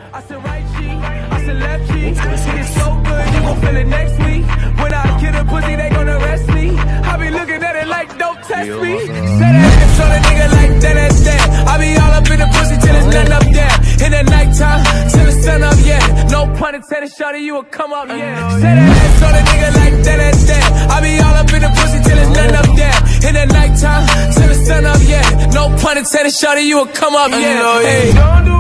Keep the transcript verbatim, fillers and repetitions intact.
I said right cheek, I said left cheek. It's so good, you gon' feel it next week. When I get a pussy, they gon' arrest me. I be looking at it like, don't test me. Say that ass on a nigga like that, that's that. I be all up in the pussy till there's nothing up there. In the nighttime, till the sun up, yeah. No pun intended, shawty, you will come up, yeah. Say that ass on a nigga like that, that's that. I be all up in the pussy till there's nothing up there. In the nighttime, till the sun up, yeah. No pun intended, shawty, you will come up, yeah. Hey, don't do